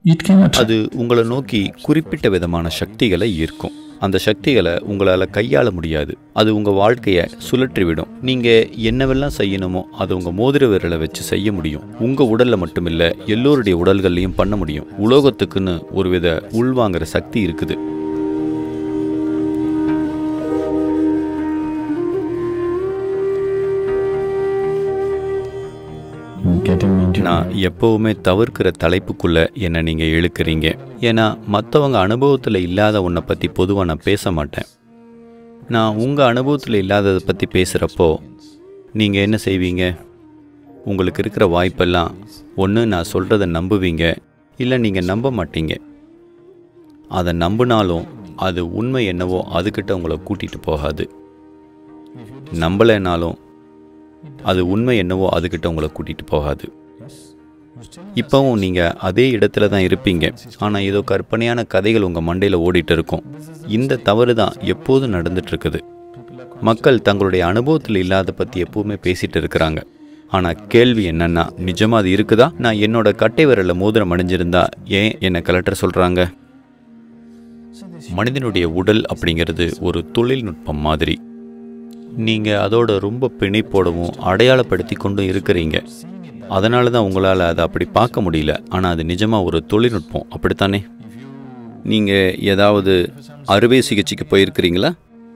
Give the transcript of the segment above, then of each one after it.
it can attract. அது உங்களை நோக்கி குறிப்பிட்ட விதமான சக்திகளை ஈர்க்கும். அந்த சக்திகளை உங்களால் கையாள முடியாது. அது உங்கள் வாழ்க்கையை சுழற்றிவிடும். நீங்கள் என்னவெல்லாம் செய்யணுமோ அதை உங்கள் மோதிர விரலை வச்சு செய்ய முடியும். உங்கள் உடலில் மட்டுமில்லை, எல்லோருடைய உடல்கள்லையும் பண்ண முடியும். உலோகத்துக்குன்னு ஒருவித உள்வாங்கிற சக்தி இருக்குது. நான் எப்போவுமே தவிர்க்கிற தலைப்புக்குள்ளே என்னை நீங்கள் இழுக்கிறீங்க. ஏன்னா மற்றவங்க அனுபவத்தில் இல்லாத ஒன்றை பற்றி பொதுவாக நான் பேச மாட்டேன். நான் உங்கள் அனுபவத்தில் இல்லாததை பற்றி பேசுகிறப்போ நீங்கள் என்ன செய்வீங்க? உங்களுக்கு இருக்கிற வாய்ப்பெல்லாம் ஒன்று நான் சொல்கிறத நம்புவீங்க, இல்லை நீங்கள் நம்ப மாட்டீங்க. அதை நம்பினாலும் அது உண்மை என்னவோ அதுக்கிட்ட உங்களை கூட்டிகிட்டு போகாது. நம்பலைனாலும் அது உண்மை என்னவோ அதுக்கிட்ட உங்களை கூட்டிகிட்டு போகாது. இப்போவும் நீங்கள் அதே இடத்துல தான் இருப்பீங்க. ஆனால் ஏதோ கற்பனையான கதைகள் உங்கள் மண்டையில் ஓடிட்டு இருக்கும். இந்த தவறு தான் எப்போதும் நடந்துட்டுருக்குது. மக்கள் தங்களுடைய அனுபவத்தில் இல்லாத பற்றி எப்போவுமே பேசிகிட்டு இருக்கிறாங்க. ஆனால் கேள்வி என்னென்னா, நிஜமாக அது இருக்குதா? நான் என்னோட கட்டை விரலில் மோதிரம் அணிஞ்சிருந்தா ஏன் என்னை கலெக்டர் சொல்கிறாங்க? மனிதனுடைய உடல் அப்படிங்கிறது ஒரு தொழில்நுட்பம் மாதிரி. நீங்கள் அதோட ரொம்ப பிணைப்போடவும் அடையாளப்படுத்தி கொண்டும் இருக்கிறீங்க. அதனால தான் உங்களால் அதை அப்படி பார்க்க முடியல. ஆனால் அது நிஜமாக ஒரு தொழில்நுட்பம், அப்படித்தானே? நீங்கள் ஏதாவது அறுவை சிகிச்சைக்கு போயிருக்கிறீங்களா?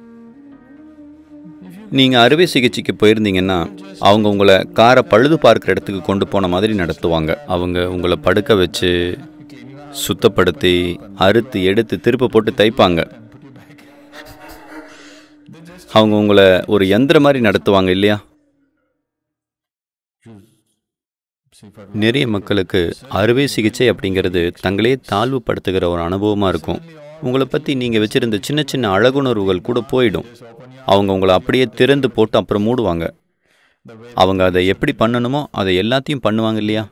நீங்கள் அறுவை சிகிச்சைக்கு போயிருந்தீங்கன்னா அவங்க உங்களை காரை பழுது பார்க்குற இடத்துக்கு கொண்டு போன மாதிரி நடத்துவாங்க. அவங்க உங்களை படுக்க வச்சு சுத்தப்படுத்தி அறுத்து எடுத்து திருப்ப போட்டு தைப்பாங்க. அவங்க உங்களை ஒரு யந்திரம் மாதிரி நடத்துவாங்க, இல்லையா? நிறைய மக்களுக்கு அறுவை சிகிச்சை அப்படிங்கிறது தங்களே தாழ்வுபடுத்துகிற ஒரு அனுபவமாக இருக்கும். உங்களை பற்றி நீங்கள் வச்சுருந்த சின்ன சின்ன அழகுணர்வுகள் கூட போயிடும். அவங்க உங்களை அப்படியே திறந்து போட்டு அப்புறம் மூடுவாங்க. அவங்க அதை எப்படி பண்ணணுமோ அதை எல்லாத்தையும் பண்ணுவாங்க, இல்லையா?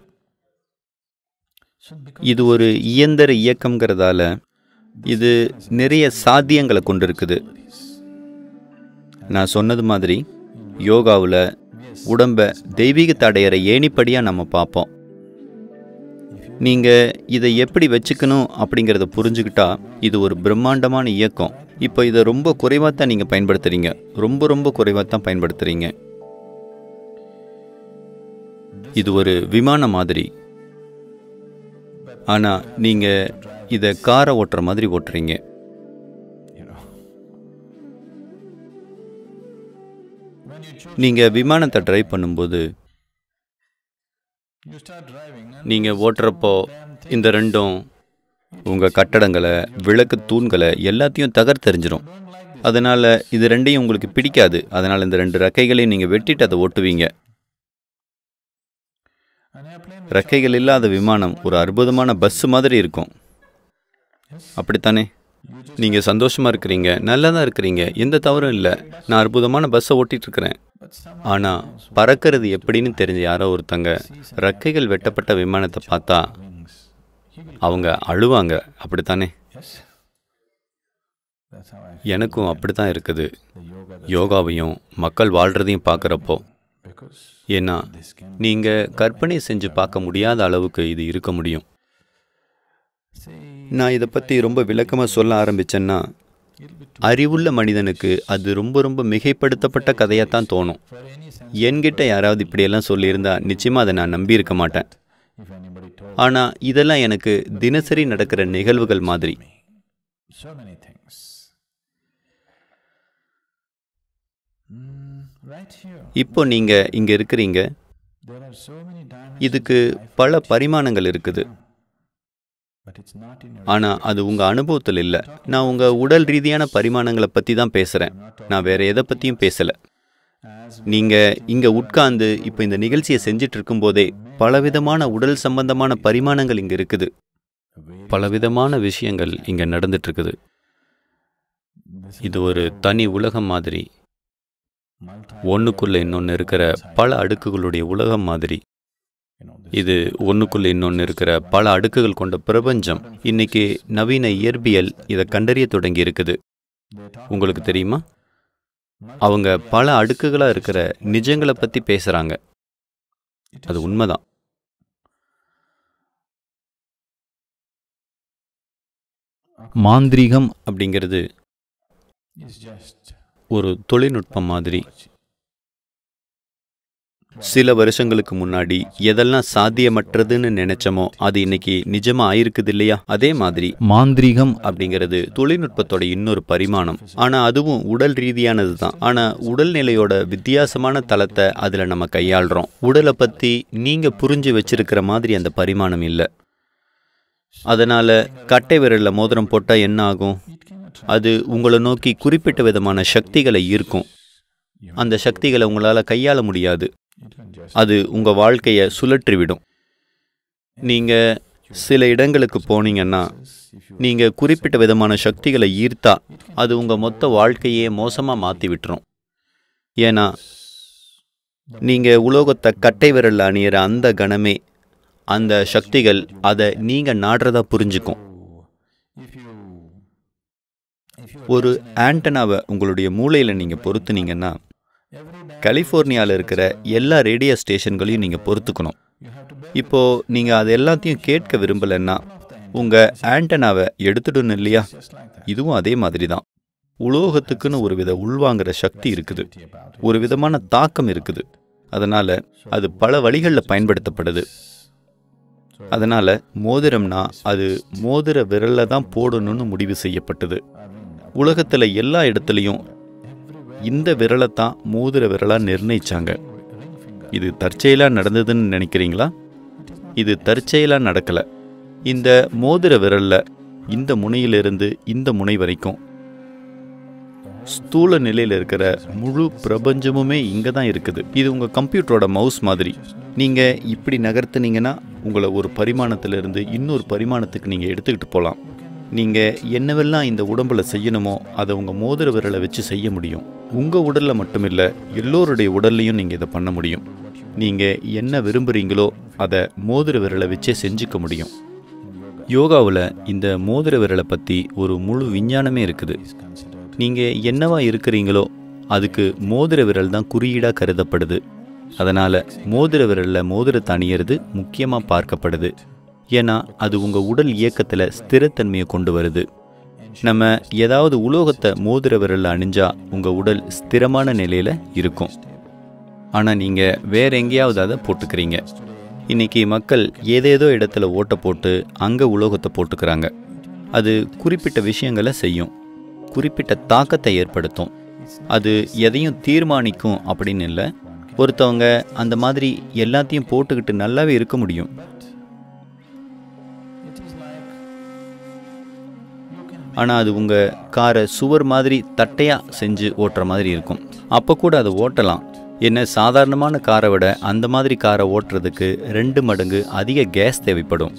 இது ஒரு இயந்திர இயக்கம்ங்கிறதால இது நிறைய சாத்தியங்களை கொண்டு இருக்குது. நான் சொன்னது மாதிரி யோகாவில் உடம்பை தெய்வீகத்தை அடையிற ஏணிப்படியாக நம்ம பார்ப்போம். நீங்கள் இதை எப்படி வச்சுக்கணும் அப்படிங்கிறத புரிஞ்சுக்கிட்டா இது ஒரு பிரம்மாண்டமான இயக்கம். இப்போ இதை ரொம்ப குறைவாக தான் நீங்கள் பயன்படுத்துகிறீங்க. ரொம்ப குறைவாக தான் பயன்படுத்துகிறீங்க. இது ஒரு விமானம் மாதிரி. ஆனால் நீங்கள் இதை காரை ஓட்டுற மாதிரி ஓட்டுறீங்க. நீங்கள் விமானத்தை டிரைவ் பண்ணும்போது நீங்கள் ஓட்டுறப்போ இந்த ரெண்டும் உங்கள் கட்டடங்களை, விளக்கு தூண்களை எல்லாத்தையும் தகர்த்தெறிஞ்சிடும். அதனால் இது ரெண்டையும் உங்களுக்கு பிடிக்காது. அதனால் இந்த ரெண்டு ரெக்கைகளையும் நீங்கள் வெட்டிட்டு அதை ஓட்டுவீங்க. ரெக்கைகள் இல்லாத விமானம் ஒரு அற்புதமான பஸ் மாதிரி இருக்கும், அப்படித்தானே? நீங்கள் சந்தோஷமாக இருக்கிறீங்க, நல்லா தான் இருக்கிறீங்க, எந்த தவறும் இல்லை. நான் அற்புதமான பஸ்ஸை ஓட்டிகிட்ருக்கிறேன். ஆனால் பறக்கிறது எப்படின்னு தெரிஞ்ச யாரோ ஒருத்தங்க ரெக்கைகள் வெட்டப்பட்ட விமானத்தை பார்த்தா அவங்க அழுவாங்க, அப்படித்தானே? எனக்கும் அப்படி தான் இருக்குது. யோகாவையும் மக்கள் வாழ்கிறதையும் பார்க்குறப்போ. ஏன்னா நீங்கள் கற்பனை செஞ்சு பார்க்க முடியாத அளவுக்கு இது இருக்க முடியும். நான் இதை பற்றி ரொம்ப விளக்கமாக சொல்ல ஆரம்பித்தேன்னா அறிவுள்ள மனிதனுக்கு அது ரொம்ப மிகைப்படுத்தப்பட்ட கதையாகத்தான் தோணும். என்கிட்ட யாராவது இப்படியெல்லாம் சொல்லியிருந்தா நிச்சயமாக அதை நான் நம்பியிருக்க மாட்டேன். ஆனால் இதெல்லாம் எனக்கு தினசரி நடக்கிற நிகழ்வுகள் மாதிரி. இப்போ நீங்கள் இங்கே இருக்கிறீங்க. இதுக்கு பல பரிமாணங்கள் இருக்குது. ஆனால் அது உங்கள் அனுபவத்தில் இல்லை. நான் உங்கள் உடல் ரீதியான பரிமாணங்களை பற்றி தான் பேசுகிறேன். நான் வேறு எதை பற்றியும் பேசலை. நீங்கள் இங்கே உட்கார்ந்து இப்போ இந்த நிகழ்ச்சியை செஞ்சிட்டு இருக்கும்போதே பலவிதமான உடல் சம்பந்தமான பரிமாணங்கள் இங்கே இருக்குது. பலவிதமான விஷயங்கள் இங்கே நடந்துட்டுருக்குது. இது ஒரு தனி உலகம் மாதிரி. ஒன்றுக்குள்ளே இன்னொன்று இருக்கிற பல அடுக்குகளுடைய உலகம் மாதிரி. இது ஒன்றுக்குள்ளே இன்னொன்று இருக்கிற பல அடுக்குகள் கொண்ட பிரபஞ்சம். இன்னைக்கு நவீன இயற்பியல் இதை கண்டறிய தொடங்கி இருக்குது. உங்களுக்கு தெரியுமா? அவங்க பல அடுக்குகளாக இருக்கிற நிஜங்களை பற்றி பேசுகிறாங்க. அது உண்மைதான். மாந்திரீகம் அப்படிங்கிறது ஒரு தொழில்நுட்பம் மாதிரி. சில வருஷங்களுக்கு முன்னாடி எதெல்லாம் சாத்தியமற்றதுன்னு நினைச்சோமோ அது இன்னைக்கு நிஜமா ஆயிருக்குது இல்லையா? அதே மாதிரி மாந்திரீகம் அப்படிங்கிறது தொழில்நுட்பத்தோட இன்னொரு பரிமாணம். ஆனா அதுவும் உடல் ரீதியானது தான். ஆனா உடல்நிலையோட வித்தியாசமான தளத்தை அதுல நம்ம கையாளுறோம். உடலை பத்தி நீங்க புரிஞ்சு வச்சிருக்கிற மாதிரி அந்த பரிமாணம் இல்லை. அதனால கட்டை விரல்ல மோதிரம் போட்டா என்ன ஆகும்? அது உங்களை நோக்கி குறிப்பிட்ட விதமான சக்திகளை ஈர்க்கும். அந்த சக்திகளை உங்களால கையாள முடியாது. அது உங்க வாழ்க்கையை சுழற்றிவிடும். நீங்க சில இடங்களுக்கு போனீங்கன்னா நீங்க குறிப்பிட்ட விதமான சக்திகளை ஈர்த்தா அது உங்க மொத்த வாழ்க்கையே மோசமா மாத்தி விட்டுரும். ஏன்னா நீங்க உலோகத்தை கட்டை விரல்ல அணியிற அந்த கணமே அந்த சக்திகள் அதை நீங்க நாடுறதா புரிஞ்சுக்கும். ஒரு ஆண்டனாவை உங்களுடைய மூளையில நீங்க பொருத்துனீங்கன்னா கலிஃபோர்னியாவில் இருக்கிற எல்லா ரேடியோ ஸ்டேஷன்களையும் நீங்கள் பொறுத்துக்கணும். இப்போது நீங்கள் அது எல்லாத்தையும் கேட்க விரும்பலைன்னா உங்கள் ஆண்டனாவை எடுத்துடணும் இல்லையா? இதுவும் அதே மாதிரி தான். உலோகத்துக்குன்னு ஒரு வித உள்வாங்கிற சக்தி இருக்குது, ஒரு விதமான தாக்கம் இருக்குது. அதனால் அது பல வழிகளில் பயன்படுத்தப்படுது. அதனால் மோதிரம்னா அது மோதிர விரலில் தான் போடணும்னு முடிவு செய்யப்பட்டது. உலகத்தில் எல்லா இடத்துலையும் இந்த விரலை தான் மோதிர விரலாக நிர்ணயிச்சாங்க. இது தற்செயலாக நடந்ததுன்னு நினைக்கிறீங்களா? இது தற்செயலாக நடக்கலை. இந்த மோதிர விரலில் இந்த முனையிலிருந்து இந்த முனை வரைக்கும் ஸ்தூல நிலையில் இருக்கிற முழு பிரபஞ்சமுமே இங்கே தான் இருக்குது. இது உங்கள் கம்ப்யூட்டரோட மவுஸ் மாதிரி. நீங்கள் இப்படி நகர்த்துனீங்கன்னா உங்களை ஒரு பரிமாணத்திலிருந்து இன்னொரு பரிமாணத்துக்கு நீங்கள் எடுத்துக்கிட்டு போகலாம். நீங்கள் என்னவெல்லாம் இந்த உடம்புல செய்யணுமோ அதை உங்கள் மோதிர விரலை வச்சு செய்ய முடியும். உங்கள் உடலில் மட்டுமில்லை, எல்லோருடைய உடல்லையும் நீங்கள் இதை பண்ண முடியும். நீங்கள் என்ன விரும்புகிறீங்களோ அதை மோதிர விரலை வச்சே செஞ்சுக்க முடியும். யோகாவில் இந்த மோதிர விரலை பற்றி ஒரு முழு விஞ்ஞானமே இருக்குது. நீங்கள் என்னவா இருக்கிறீங்களோ அதுக்கு மோதிர விரல் தான் குறியீடாக கருதப்படுது. அதனால் மோதிர விரலில் மோதிரத்தை அணியிறது முக்கியமாக பார்க்கப்படுது. ஏன்னா அது உங்கள் உடல் இயக்கத்தில் ஸ்திரத்தன்மையை கொண்டு வருது. நம்ம ஏதாவது உலோகத்தை மோதிர விரலில் அணிஞ்சா உங்கள் உடல் ஸ்திரமான நிலையில் இருக்கும். ஆனால் நீங்கள் வேற எங்கேயாவது அதை போட்டுக்கிறீங்க. இன்றைக்கி மக்கள் ஏதேதோ இடத்துல ஓட்டை போட்டு அங்கே உலோகத்தை போட்டுக்கிறாங்க. அது குறிப்பிட்ட விஷயங்களை செய்யும், குறிப்பிட்ட தாக்கத்தை ஏற்படுத்தும். அது எதையும் தீர்மானிக்கும் அப்படின்னு இல்லை. ஒருத்தவங்க அந்த மாதிரி எல்லாத்தையும் போட்டுக்கிட்டு நல்லாவே இருக்க முடியும். ஆனால் அது உங்கள் காரை சுவர் மாதிரி தட்டையாக செஞ்சு ஓட்டுற மாதிரி இருக்கும். அப்போ கூட அதை ஓட்டலாம். என்ன, சாதாரணமான காரை விட அந்த மாதிரி காரை ஓட்டுறதுக்கு 2 மடங்கு அதிக கேஸ் தேவைப்படும்.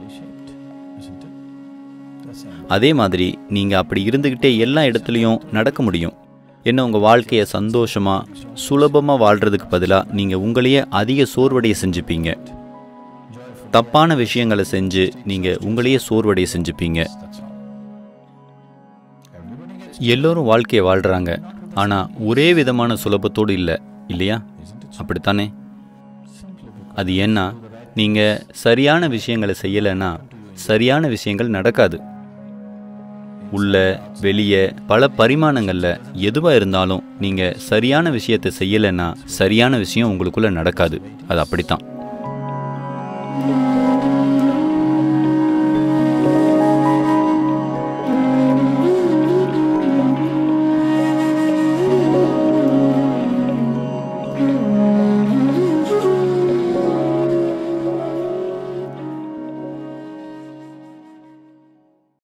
அதே மாதிரி நீங்கள் அப்படி இருந்துக்கிட்டே எல்லா இடத்துலையும் நடக்க முடியும். என்ன, உங்கள் வாழ்க்கையை சந்தோஷமாக சுலபமாக வாழ்கிறதுக்கு பதிலாக நீங்கள் உங்களையே அதிக சோர்வடைய செஞ்சுப்பீங்க. தப்பான விஷயங்களை செஞ்சு நீங்கள் உங்களையே சோர்வடைய செஞ்சுப்பீங்க. எல்லோரும் வாழ்க்கையை வாழ்கிறாங்க, ஆனால் ஒரே விதமான சுலபத்தோடு இல்லை இல்லையா? அப்படித்தானே? அது ஏன்னா நீங்கள் சரியான விஷயங்களை செய்யலைன்னா சரியான விஷயங்கள் நடக்காது. உள்ள வெளியே பல பரிமாணங்களில் எதுவாக இருந்தாலும் நீங்கள் சரியான விஷயத்தை செய்யலைன்னா சரியான விஷயம் உங்களுக்குள்ளே நடக்காது. அது அப்படித்தான்.